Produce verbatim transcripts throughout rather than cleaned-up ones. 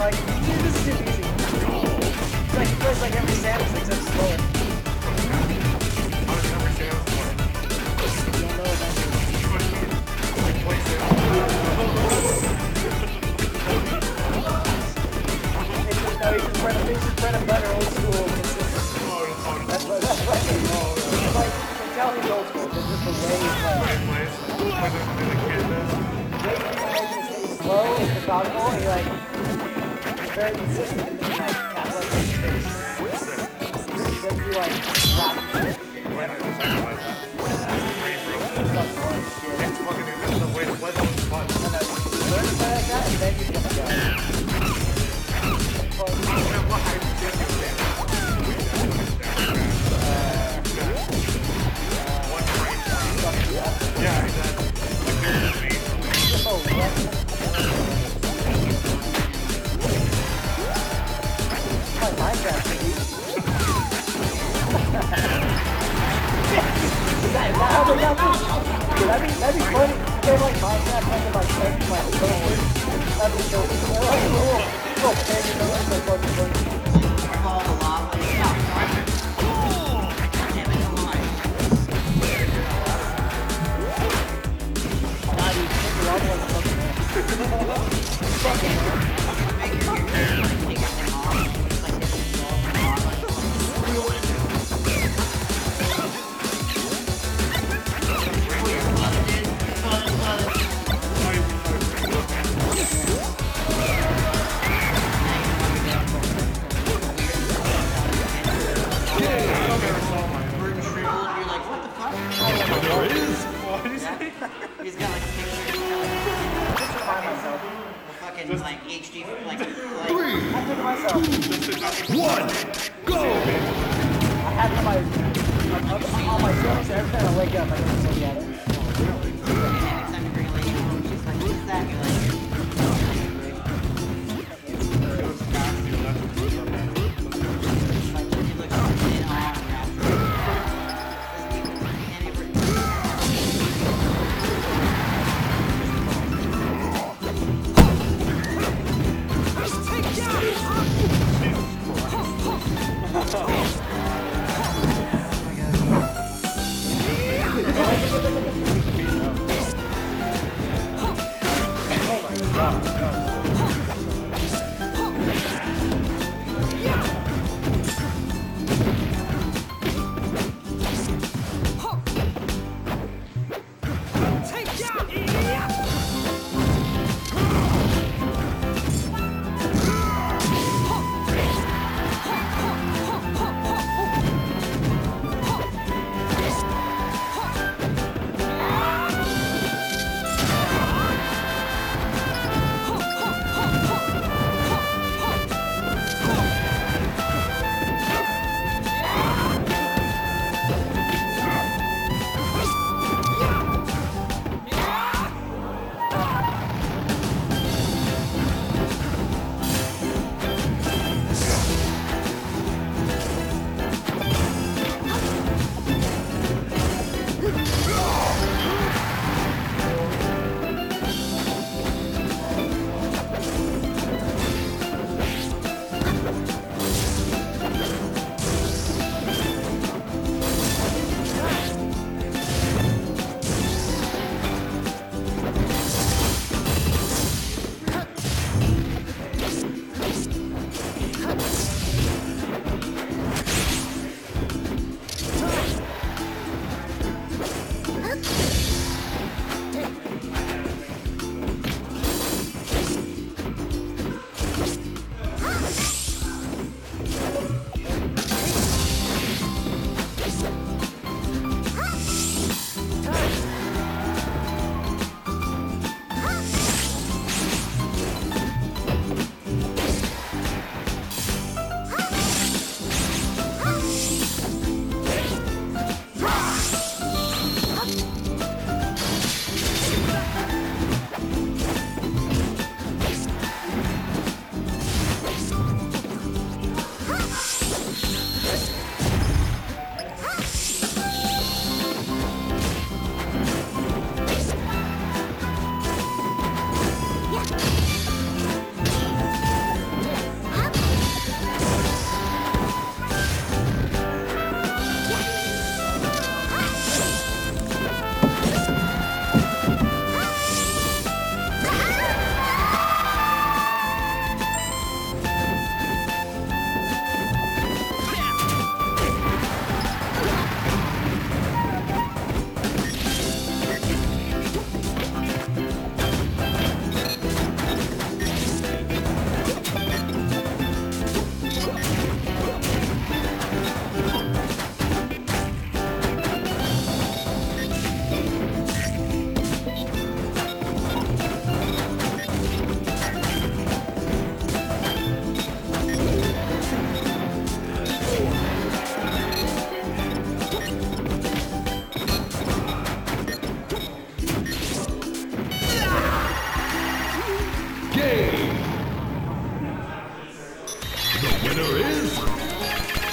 like, this is too easy. It's like he plays like every Samus except slower. No, he's just bread, he's just bread and butter, old school, consistent. That's what, that's what it is. It's like, you can tell he's old school, it's just the way he plays. The way he stays slow and methodical, and he like, he's very consistent, and then he like, capitalizes his face. He doesn't do like, rap shit. Learn to play like that, and then you can go. Yeah, exactly. Oh, what? My Minecraft, dude. Is that how they got this? That'd be, that'd be funny. They're like Minecraft, like my friends, my coworkers. That'd be so cool. They're like little, little pig in the way, so fucking funny. Fall the lava. Nah, dude, pick the lava like a fucking man. Fucking man. He's got like pictures. Just remind myself. Fucking like H D, like. Three, I think to myself. one, go! I have it on my, on, on my phone, so every time I wake up, I just look at it. Anytime you bring a lady home, she's like, what's that? You're like, Hey,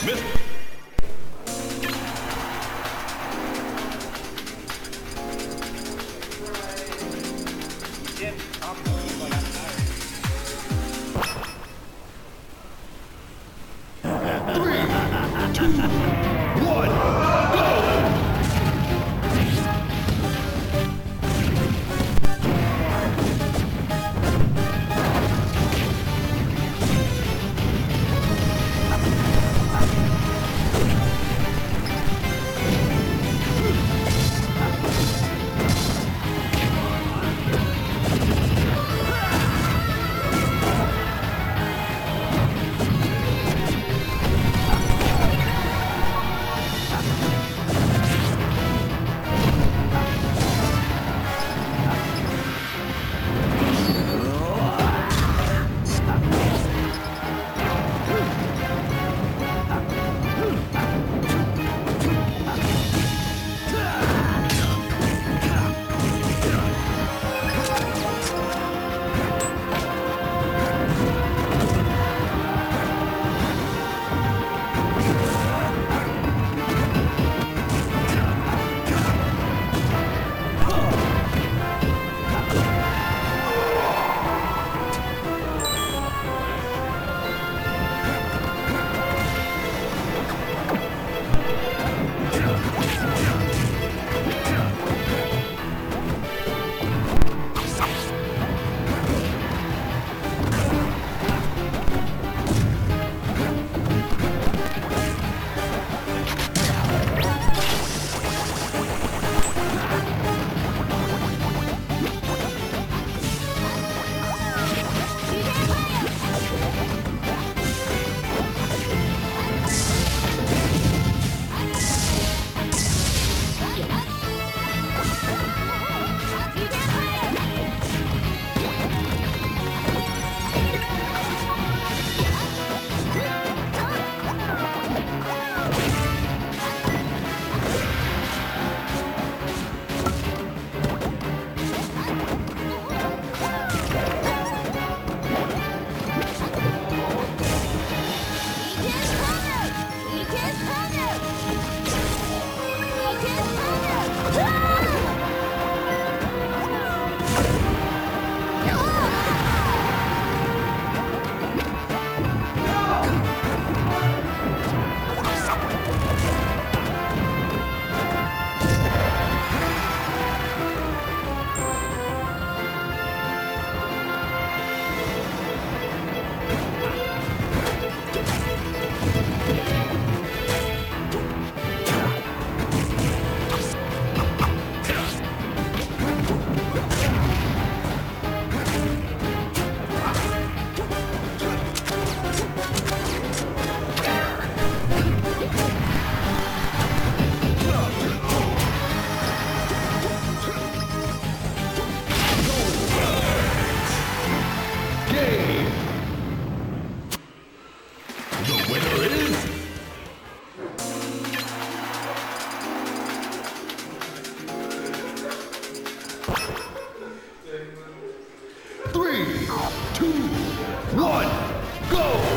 Jim, I'm like, I'm tired. Three, two, one, go!